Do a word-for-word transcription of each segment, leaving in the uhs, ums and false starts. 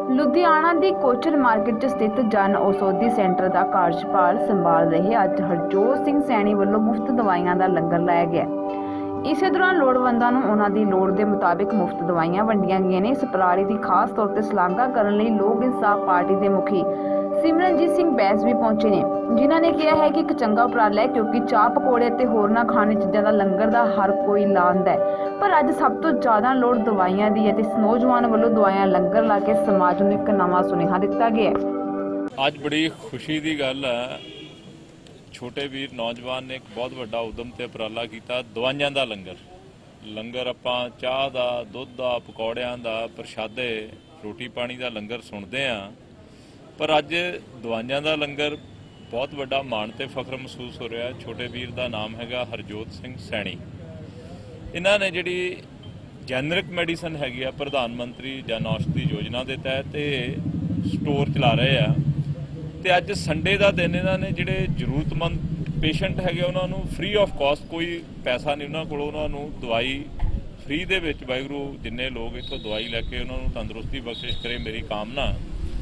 ਲੁਧਿਆਣਾ ਦੀ Kochhar market 'ਚ ਸਥਿਤ Jan Aushadhi centre ਦਾ ਕਾਰਜਭਾਰ ਸੰਭਾਲ ਰਹੇ ਅੱਜ ਹਰਜੋਤ ਸਿੰਘ ਸੈਣੀ ਵੱਲੋਂ ਮੁਫਤ ਦਵਾਈਆਂ ਦਾ ਲੰਗਰ ਲਾਇਆ ਗਿਆ। ਇਸੇ ਦੌਰਾਨ ਲੋੜਵੰਦਾਂ ਨੂੰ ਉਹਨਾਂ ਦੀ ਲੋੜ ਦੇ ਮੁਤਾਬਿਕ ਮੁਫਤ ਦਵਾਈਆਂ ਵੰਡੀਆਂ ਗਈਆਂ ਨੇ। ਇਸ ਉਪਰਾਲੇ ਦੀ ਖਾਸ ਤੌਰ ਤੇ ਸ਼ਲਾਘਾ ਕਰਨ ਲਈ ਲੋਕ ਇਨਸਾਫ ਪਾਰਟੀ ਦੇ ਮੁਖੀ ਸਿਮਰਨਜੀਤ ਸਿੰਘ ਬੈਂਸ ਵੀ ਪਹੁੰਚੇ ਨੇ, ਜਿਨ੍ਹਾਂ ਨੇ ਕਿਹਾ ਹੈ ਕਿ ਇੱਕ ਚੰਗਾ ਉਪਰਾਲਾ ਹੈ ਕਿਉਂਕਿ ਚਾਹ ਪਕੌੜੇ ਅਤੇ ਹੋਰਨਾਂ ਖਾਣੇ ਚੀਜ਼ਾਂ ਦਾ ਲੰਗਰ ਦਾ ਹਰ ਕੋਈ ਲਾਉਂਦਾ ਹੈ, ਪਰ ਅੱਜ ਸਭ ਤੋਂ ਜ਼ਿਆਦਾ ਲੋੜ ਦਵਾਈਆਂ ਦੀ ਹੈ ਤੇ ਇਸ ਨੌਜਵਾਨ ਵੱਲੋਂ ਦਵਾਈਆਂ ਲੰਗਰ ਲਾ ਕੇ ਸਮਾਜ ਨੂੰ ਇੱਕ ਨਵਾਂ ਸੁਨੇਹਾ ਦਿੱਤਾ ਗਿਆ ਹੈ। ਅੱਜ ਬੜੀ ਖੁਸ਼ੀ ਦੀ ਗੱਲ ਹੈ, ਛੋਟੇ ਵੀਰ ਨੌਜਵਾਨ ਨੇ ਇੱਕ ਬਹੁਤ ਵੱਡਾ ਉਦਮ ਤੇ ਉਪਰਾਲਾ ਕੀਤਾ। ਦਵਾਈਆਂ ਦਾ ਲੰਗਰ ਲੰਗਰ ਆਪਾਂ ਚਾਹ ਦਾ, ਦੁੱਧ ਦਾ, ਪਕੌੜਿਆਂ ਦਾ, ਪ੍ਰਸ਼ਾਦੇ, ਰੋਟੀ ਪਾਣੀ ਦਾ ਲੰਗਰ ਸੁਣਦੇ ਹਾਂ, ਪਰ ਅੱਜ ਦਵਾਈਆਂ ਦਾ ਲੰਗਰ ਬਹੁਤ ਵੱਡਾ ਮਾਣ ਤੇ ਫਖਰ ਮਹਿਸੂਸ ਹੋ ਰਿਹਾ। ਛੋਟੇ ਵੀਰ ਦਾ ਨਾਮ ਹੈਗਾ ਹਰਜੋਤ ਸਿੰਘ ਸੈਣੀ। ਇਹਨਾਂ ਨੇ ਜਿਹੜੀ ਜੈਨਰਿਕ ਮੈਡੀਸਨ ਹੈਗੀ ਆ, ਪ੍ਰਧਾਨ ਮੰਤਰੀ ਜਨ ਔਸ਼ਧੀ ਯੋਜਨਾ ਦੇ ਤਹਿਤ ਇਹ ਸਟੋਰ ਚਲਾ ਰਹੇ ਆ ਤੇ ਅੱਜ ਸੰਡੇ ਦਾ ਦਿਨ ਇਹਨਾਂ ਨੇ ਜਿਹੜੇ ਜ਼ਰੂਰਤਮੰਦ ਪੇਸ਼ੈਂਟ ਹੈਗੇ ਉਹਨਾਂ ਨੂੰ ਫ੍ਰੀ ਆਫ ਕਾਸਟ, ਕੋਈ ਪੈਸਾ ਨਹੀਂ ਉਹਨਾਂ ਕੋਲ, ਉਹਨਾਂ ਨੂੰ ਦਵਾਈ ਫ੍ਰੀ ਦੇ ਵਿੱਚ, ਵਾਹਿਗੁਰੂ ਜਿੰਨੇ ਲੋਕ ਇੱਥੋਂ ਦਵਾਈ ਲੈ ਕੇ ਉਹਨਾਂ ਨੂੰ ਤੰਦਰੁਸਤੀ ਬਖਸ਼ਿਸ਼ ਕਰੇ, ਮੇਰੀ ਕਾਮਨਾ।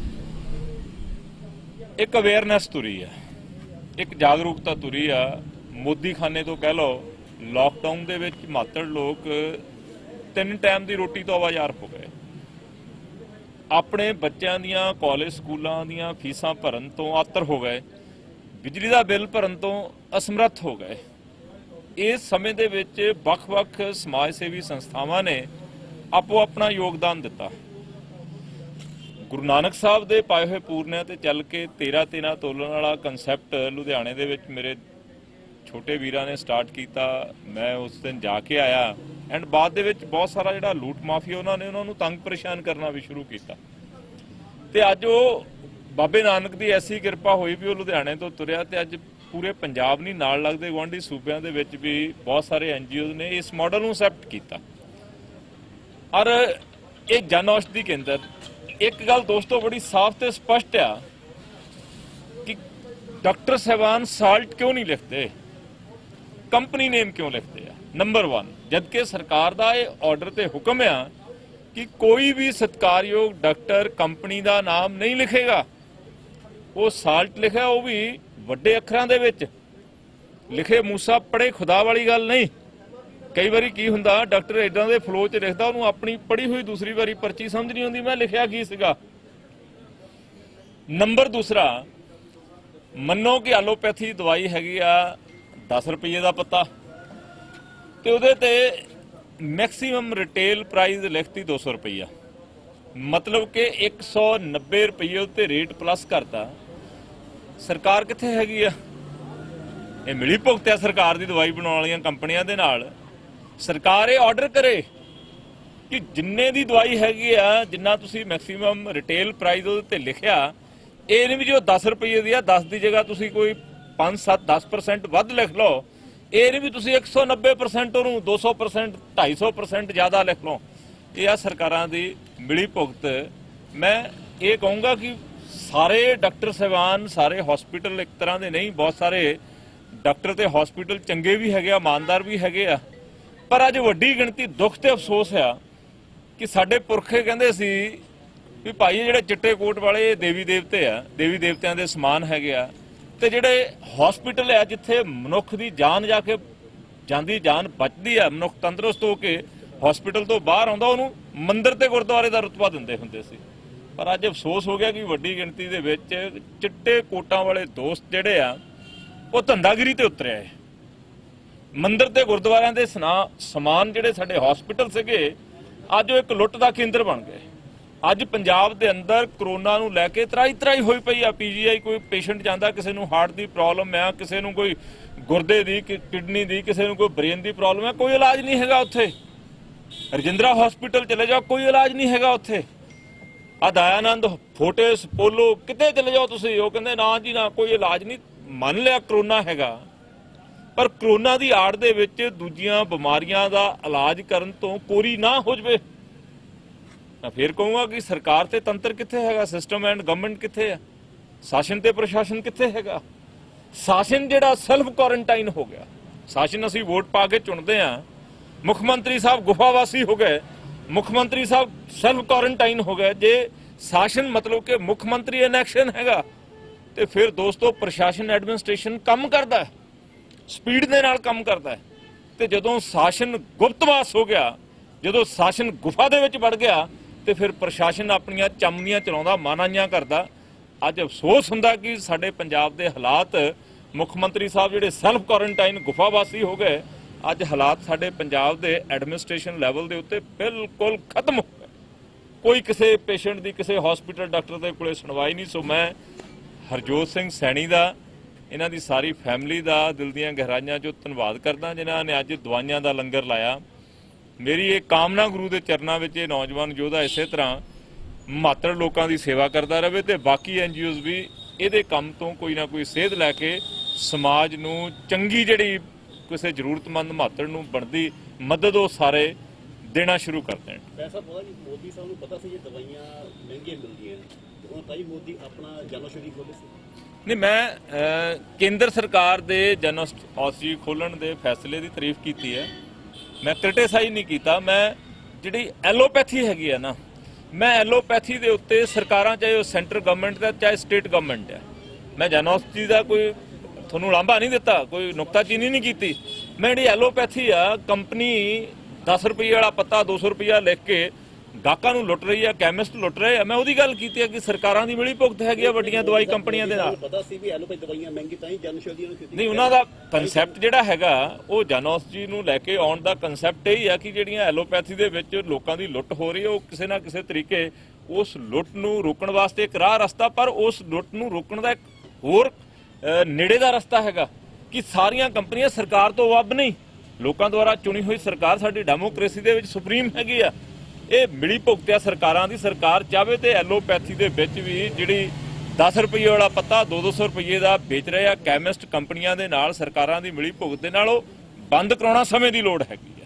ਇੱਕ ਅਵੇਅਰਨੈਸ ਤੁਰੀ ਆ, ਇੱਕ ਜਾਗਰੂਕਤਾ ਤੁਰੀ ਆ। ਮੋਦੀ ਖਾਨੇ ਤੋਂ ਕਹਿ ਲਓ, ਲਾਕਡਾਊਨ ਦੇ ਵਿੱਚ ਮਾਤੜ ਲੋਕ ਤਿੰਨ ਟਾਈਮ ਦੀ ਰੋਟੀ ਤੋਂ ਆਵਾਜ਼ਾਰ ਹੋ ਗਏ, ਆਪਣੇ ਬੱਚਿਆਂ ਦੀਆਂ ਕਾਲਜ ਸਕੂਲਾਂ ਦੀਆਂ ਫੀਸਾਂ ਭਰਨ ਤੋਂ ਆਤਰ ਹੋ ਗਏ, ਬਿਜਲੀ ਦਾ ਬਿੱਲ ਭਰਨ ਤੋਂ ਅਸਮਰੱਥ ਹੋ ਗਏ। ਇਸ ਸਮੇਂ ਦੇ ਵਿੱਚ ਵੱਖ-ਵੱਖ ਸਮਾਜ ਸੇਵੀ ਸੰਸਥਾਵਾਂ ਨੇ ਆਪੋ ਆਪਣਾ ਯੋਗਦਾਨ ਦਿੱਤਾ। ਗੁਰੂ ਨਾਨਕ ਸਾਹਿਬ ਦੇ ਪਾਏ ਹੋਏ ਪੂਰਨਿਆਂ ਤੇ ਚੱਲ ਕੇ ਤੇਰਾ ਤੇਰਾ ਤੋਲਣ ਵਾਲਾ ਕਨਸੈਪਟ ਲੁਧਿਆਣੇ ਦੇ ਵਿੱਚ ਮੇਰੇ ਛੋਟੇ ਵੀਰਾਂ ਨੇ ਸਟਾਰਟ ਕੀਤਾ। ਮੈਂ ਉਸ ਦਿਨ ਜਾ ਕੇ ਆਇਆ ਐਂਡ ਬਾਅਦ ਦੇ ਵਿੱਚ ਬਹੁਤ ਸਾਰਾ ਜਿਹੜਾ ਲੂਟ ਮਾਫੀਆ ਉਹਨਾਂ ਨੇ ਉਹਨਾਂ ਨੂੰ ਤੰਗ ਪਰੇਸ਼ਾਨ ਕਰਨਾ ਵੀ ਸ਼ੁਰੂ ਕੀਤਾ ਤੇ ਅੱਜ ਉਹ ਬਾਬੇ ਨਾਨਕ ਦੀ ਐਸੀ ਕਿਰਪਾ ਹੋਈ ਵੀ ਉਹ ਲੁਧਿਆਣੇ ਤੋਂ ਤੁਰਿਆ ਤੇ ਅੱਜ ਪੂਰੇ ਪੰਜਾਬ ਨਹੀਂ, ਨਾਲ ਲੱਗਦੇ ਗੁਆਂਢੀ ਸੂਬਿਆਂ ਦੇ ਵਿੱਚ ਵੀ ਬਹੁਤ ਸਾਰੇ ਐਨਜੀਓਜ਼ ਨੇ ਇਸ ਮਾਡਲ ਨੂੰ ਅਸੈਪਟ ਕੀਤਾ। ਔਰ ਇਹ ਜਨ ਔਸ਼ਧੀ ਕੇਂਦਰ, ਇੱਕ ਗੱਲ ਦੋਸਤੋ ਬੜੀ ਸਾਫ਼ ਤੇ ਸਪਸ਼ਟ ਆ ਕਿ ਡਾਕਟਰ ਸਾਹਿਬਾਨ ਸਾਲਟ ਕਿਉਂ ਨਹੀਂ ਲਿਖਦੇ, ਕੰਪਨੀ ਨੇਮ ਕਿਉਂ ਲਿਖਦੇ ਆ, ਨੰਬਰ वन। जबकि सरकार का यह ऑर्डर ते हुक्म आ कि कोई भी सत्कारयोग डॉक्टर कंपनी का नाम नहीं लिखेगा, वो साल्ट लिखा वो भी वड्डे अखरां दे विच लिखे, मूसा पढ़े खुदा वाली गल नहीं। कई बारी की हुंदा डॉक्टर इदां दे फ्लो च लिखदा, उहनूं अपनी पढ़ी हुई दूसरी बारी पर्ची समझ नहीं आउंदी मैं लिखिया की सीगा। नंबर दूसरा, मन्नो कि एलोपैथी दवाई हैगी आ दस रुपये का पत्ता ते उहदे ते मैक्सीमम रिटेल प्राइस लिखती दो सौ रुपया, मतलब कि एक सौ नब्बे रुपये उत्ते रेट प्लस करता। सरकार कित्थे हैगी आ? ये मिली भुगत है सरकार की दवाई बनाने वाली कंपनियां दे नाल। सरकार ये ऑर्डर करे कि जिन्ने दी दवाई हैगी आ, जिन्ना तुसी मैक्सीमम रिटेल प्राइस उहदे ते लिखिया, ये नहीं भी जो दस रुपये दी आ, दस की जगह तुसी कोई पाँच सत्त दस परसेंट वध लिख लो, ये नहीं भी तुसी एक सौ नब्बे परसेंट उन्होंने दो सौ परसेंट ढाई सौ परसेंट ज़्यादा लिख लो। ये आ सरकारां दी मिली भुगत। मैं ये कहूँगा कि सारे डॉक्टर साहबान, सारे हॉस्पिटल एक तरह के नहीं, बहुत सारे डॉक्टर ते हॉस्पिटल चंगे भी हैगे, ईमानदार भी हैगे आ, पर अज वड्डी गिणती दुख ते अफसोस है कि साडे पुरखे कहंदे सी भी भाई जिहड़े चिट्टे कोट वाले देवी देवते आ, देवी देवतियां दे समान हैगे आ, ਤੇ ਜਿਹੜੇ ਹਸਪੀਟਲ ਹੈ ਜਿੱਥੇ ਮਨੁੱਖ ਦੀ ਜਾਨ ਜਾ ਕੇ ਜਾਂਦੀ, ਜਾਨ ਬਚਦੀ ਹੈ, ਮਨੁੱਖ ਤੰਦਰੁਸਤ ਹੋ ਕੇ ਹਸਪੀਟਲ ਤੋਂ ਬਾਹਰ ਆਉਂਦਾ, ਉਹਨੂੰ ਮੰਦਿਰ ਤੇ ਗੁਰਦੁਆਰੇ ਦਾ ਰੁਤਬਾ ਦਿੰਦੇ ਹੁੰਦੇ ਸੀ। ਪਰ ਅੱਜ ਅਫਸੋਸ ਹੋ ਗਿਆ ਕਿ ਵੱਡੀ ਗਿਣਤੀ ਦੇ ਵਿੱਚ ਚਿੱਟੇ ਕੋਟਾਂ ਵਾਲੇ ਦੋਸਤ ਜਿਹੜੇ ਆ ਉਹ ਧੰਦਾਗਿਰੀ ਤੇ ਉਤਰਿਆ ਹੈ। ਮੰਦਿਰ ਤੇ ਗੁਰਦੁਆਰਿਆਂ ਦੇ ਸਮਾਨ ਜਿਹੜੇ ਸਾਡੇ ਹਸਪੀਟਲ ਸੀਗੇ, ਅੱਜ ਉਹ ਇੱਕ ਲੁੱਟ ਦਾ ਕੇਂਦਰ ਬਣ ਗਏ। ਅੱਜ ਪੰਜਾਬ ਦੇ ਅੰਦਰ ਕਰੋਨਾ ਨੂੰ ਲੈ ਕੇ ਤਰਾਈ ਤਰਾਈ ਹੋਈ ਪਈ ਆ। ਪੀਜੀਆਈ ਕੋਈ ਪੇਸ਼ੈਂਟ ਜਾਂਦਾ, ਕਿਸੇ ਨੂੰ ਹਾਰਟ ਦੀ ਪ੍ਰੋਬਲਮ ਆ, ਕਿਸੇ ਨੂੰ ਕੋਈ ਗੁਰਦੇ ਦੀ, ਕਿਡਨੀ ਦੀ, ਕਿਸੇ ਨੂੰ ਕੋਈ ਬ੍ਰੇਨ ਦੀ ਪ੍ਰੋਬਲਮ ਹੈ, ਕੋਈ ਇਲਾਜ ਨਹੀਂ ਹੈਗਾ ਉੱਥੇ। ਰਜਿੰਦਰਾ ਹਸਪੀਟਲ ਚਲੇ ਜਾਓ, ਕੋਈ ਇਲਾਜ ਨਹੀਂ ਹੈਗਾ ਉੱਥੇ। ਆ ਦਇਆਨੰਦ, ਫੋਰਟਿਸ, ਪੋਲੋ, ਕਿਤੇ ਚਲੇ ਜਾਓ ਤੁਸੀਂ, ਉਹ ਕਹਿੰਦੇ ਨਾ ਜੀ ਨਾ, ਕੋਈ ਇਲਾਜ ਨਹੀਂ। ਮੰਨ ਲਿਆ ਕਰੋਨਾ ਹੈਗਾ, ਪਰ ਕਰੋਨਾ ਦੀ ਆੜ ਦੇ ਵਿੱਚ ਦੂਜੀਆਂ ਬਿਮਾਰੀਆਂ ਦਾ ਇਲਾਜ ਕਰਨ ਤੋਂ ਕੋਰੀ ਨਾ ਹੋ ਜਾਵੇ। मैं फिर कहूँगा कि सरकार ते तंत्र कित्थे हैगा, सिस्टम एंड गवर्नमेंट कित्थे है, शासन ते प्रशासन कित्थे हैगा। शासन जिहड़ा सैल्फ क्वारंटाइन हो गया। शासन असीं वोट पा के चुनते हैं, मुख्यमंत्री साहब गुफावासी हो गए, मुख्यमंत्री साहब सैल्फ क्वारंटाइन हो गए। जे शासन मतलब कि मुख मंत्री इन एक्शन हैगा ਤੇ ਫਿਰ ਦੋਸਤੋ ਪ੍ਰਸ਼ਾਸਨ ਐਡਮਿਨਿਸਟ੍ਰੇਸ਼ਨ ਕੰਮ ਕਰਦਾ ਹੈ, ਸਪੀਡ ਦੇ ਨਾਲ ਕੰਮ ਕਰਦਾ ਹੈ। ਤੇ ਜਦੋਂ ਸ਼ਾਸਨ ਗੁਪਤਵਾਸ ਹੋ ਗਿਆ, ਜਦੋਂ ਸ਼ਾਸਨ ਗੁਫਾ ਦੇ ਵਿੱਚ ਵੜ ਗਿਆ ਤੇ ਫਿਰ ਪ੍ਰਸ਼ਾਸਨ ਆਪਣੀਆਂ ਚਮਨੀਆਂ ਚਲਾਉਂਦਾ, ਮਾਨਾਈਆਂ ਕਰਦਾ। ਅੱਜ ਅਫਸੋਸ ਹੁੰਦਾ ਕਿ ਸਾਡੇ ਪੰਜਾਬ ਦੇ ਹਾਲਾਤ, ਮੁੱਖ ਮੰਤਰੀ ਸਾਹਿਬ ਜਿਹੜੇ ਸੈਲਫ ਕੁਆਰੰਟਾਈਨ ਗੁਫਾਵਾਸੀ ਹੋ ਗਏ, ਅੱਜ ਹਾਲਾਤ ਸਾਡੇ ਪੰਜਾਬ ਦੇ ਐਡਮਿਨਿਸਟ੍ਰੇਸ਼ਨ ਲੈਵਲ ਦੇ ਉੱਤੇ ਬਿਲਕੁਲ ਖਤਮ ਹੋ ਗਏ। ਕੋਈ ਕਿਸੇ ਪੇਸ਼ੈਂਟ ਦੀ ਕਿਸੇ ਹਸਪੀਟਲ ਡਾਕਟਰ ਦੇ ਕੋਲੇ ਸੁਣਵਾਈ ਨਹੀਂ। ਸੋ ਮੈਂ ਹਰਜੋਤ ਸਿੰਘ ਸੈਣੀ ਦਾ, ਇਹਨਾਂ ਦੀ ਸਾਰੀ ਫੈਮਿਲੀ ਦਾ ਦਿਲ ਦੀਆਂ ਗਹਿਰਾਈਆਂ 'ਚੋਂ ਧੰਨਵਾਦ ਕਰਦਾ ਜਿਨ੍ਹਾਂ ਨੇ ਅੱਜ ਦਵਾਈਆਂ ਦਾ ਲੰਗਰ ਲਾਇਆ। ਮੇਰੀ ਇਹ ਕਾਮਨਾ ਗੁਰੂ ਦੇ ਚਰਨਾਂ ਵਿੱਚ ਇਹ ਨੌਜਵਾਨ ਯੋਧਾ ਇਸੇ ਤਰ੍ਹਾਂ ਮਾਤਰ ਲੋਕਾਂ ਦੀ ਸੇਵਾ ਕਰਦਾ ਰਹੇ ਤੇ ਬਾਕੀ ਐਨ ਜੀ ਓਜ਼ ਵੀ ਇਹਦੇ ਕੰਮ ਤੋਂ ਕੋਈ ਨਾ ਕੋਈ ਸੇਧ ਲੈ ਕੇ ਸਮਾਜ ਨੂੰ ਚੰਗੀ ਜਿਹੜੀ ਕਿਸੇ ਜ਼ਰੂਰਤਮੰਦ ਮਾਤਰ ਨੂੰ ਬਣਦੀ ਮਦਦ ਉਹ ਸਾਰੇ ਦੇਣਾ ਸ਼ੁਰੂ ਕਰ ਦੇਣ। ਪੈਸਾ ਪਤਾ ਜੀ ਮੋਦੀ ਸਾਹਿਬ ਨੂੰ ਪਤਾ ਸੀ ਇਹ ਦਵਾਈਆਂ ਮਹਿੰਗੀਆਂ ਮਿਲਦੀਆਂ ਨੇ, ਉਹ ਤਾਂ ਹੀ ਮੋਦੀ ਆਪਣਾ ਜਨ ਔਸ਼ਧੀ ਖੋਲ੍ਹੇ ਸੀ। ਨਹੀਂ, ਮੈਂ ਕੇਂਦਰ ਸਰਕਾਰ ਦੇ ਜਨ ਔਸ਼ਧੀ ਖੋਲ੍ਹਣ ਦੇ ਫੈਸਲੇ ਦੀ ਤਾਰੀਫ ਕੀਤੀ ਹੈ, ਮੈਂ ਕ੍ਰਿਟਿਸਾਈਜ਼ ਨਹੀਂ ਕੀਤਾ। ਮੈਂ ਜਿਹੜੀ ਐਲੋਪੈਥੀ ਹੈਗੀ ਆ ਨਾ, ਮੈਂ ਐਲੋਪੈਥੀ ਦੇ ਉੱਤੇ ਸਰਕਾਰਾਂ ਚਾਹੇ ਉਹ ਸੈਂਟਰ ਗਵਰਨਮੈਂਟ ਦਾ ਚਾਹੇ ਸਟੇਟ ਗਵਰਨਮੈਂਟ ਹੈ, ਮੈਂ ਜਨ ਔਸ਼ਧੀ ਦਾ ਕੋਈ ਤੁਹਾਨੂੰ ਲਾਂਭਾ ਨਹੀਂ ਦਿੱਤਾ, ਕੋਈ ਨੁਕਤਾਚੀਨੀ ਨਹੀਂ ਕੀਤੀ। ਮੈਂ ਜਿਹੜੀ ਐਲੋਪੈਥੀ ਆ, ਕੰਪਨੀ दस रुपये वाला पत्ता दो सौ रुपया लिख के ਗਾਹਕਾਂ ਨੂੰ ਲੁੱਟ ਰਹੀ ਹੈ, ਕੈਮਿਸਟ ਲੁੱਟ ਰਹੇ ਆ। ਮੈਂ ਉਹਦੀ ਗੱਲ ਕੀਤੀ ਹੈ ਕਿ ਸਰਕਾਰਾਂ ਦੀ ਮਿਲੀ ਭੁਗਤ ਹੈਗੀ ਆ ਵੱਡੀਆਂ ਦਵਾਈ ਕੰਪਨੀਆਂ ਦੇ ਨਾਲ। ਪਤਾ ਸੀ ਵੀ ਐਲੋਪੈਥੀ ਦਵਾਈਆਂ ਮਹਿੰਗੀ ਤਾਂ ਹੀ ਜਨ ਔਸ਼ਧੀ ਨੂੰ ਕੀਤੀ। ਨਹੀਂ, ਉਹਨਾਂ ਦਾ ਕਨਸੈਪਟ ਜਿਹੜਾ ਹੈਗਾ ਉਹ ਜਨ ਔਸ਼ਧੀ ਨੂੰ ਲੈ ਕੇ ਆਉਣ ਦਾ ਕਨਸੈਪਟ ਇਹ ਹੀ ਆ ਕਿ ਜਿਹੜੀਆਂ ਐਲੋਪੈਥੀ ਦੇ ਵਿੱਚ ਲੋਕਾਂ ਦੀ ਲੁੱਟ ਹੋ ਰਹੀ ਹੈ, ਉਹ ਕਿਸੇ ਨਾ ਕਿਸੇ ਤਰੀਕੇ ਉਸ ਲੁੱਟ ਨੂੰ ਰੋਕਣ ਵਾਸਤੇ ਇੱਕ ਰਾਹ ਰਸਤਾ, ਪਰ ਉਸ ਲੁੱਟ ਨੂੰ ਰੋਕਣ ਦਾ ਇੱਕ ਹੋਰ ਨੇੜੇ ਦਾ ਰਸਤਾ ਹੈਗਾ ਕਿ ਸਾਰੀਆਂ ਕੰਪਨੀਆਂ ਸਰਕਾਰ ਤੋਂ ਵੱਧ ਨਹੀਂ, ਲੋਕਾਂ ਦੁਆਰਾ ਚੁਣੀ ਹੋਈ ਸਰਕਾਰ ਸਾਡੀ ਡੈਮੋਕ੍ਰੇਸੀ ਦੇ ਵਿੱਚ ਸੁਪਰੀਮ ਹੈਗੀ ਆ। ਇਹ ਮਿਲੀ ਭੁਗਤਿਆ ਸਰਕਾਰਾਂ ਦੀ, ਸਰਕਾਰ ਚਾਹਵੇ ਤੇ ਐਲੋਪੈਥੀ ਦੇ ਵਿੱਚ ਵੀ ਜਿਹੜੀ ਦਸ ਰੁਪਏ ਵਾਲਾ ਪੱਤਾ ਦੋ ਦੋ ਸੌ ਰੁਪਏ ਦਾ ਵੇਚ ਰਹੇ ਆ ਕੈਮਿਸਟ ਕੰਪਨੀਆਂ ਦੇ ਨਾਲ, ਸਰਕਾਰਾਂ ਦੀ ਮਿਲੀ ਭੁਗਤ ਦੇ ਨਾਲ ਉਹ ਬੰਦ ਕਰਾਉਣਾ ਸਮੇਂ ਦੀ ਲੋੜ ਹੈਗੀ।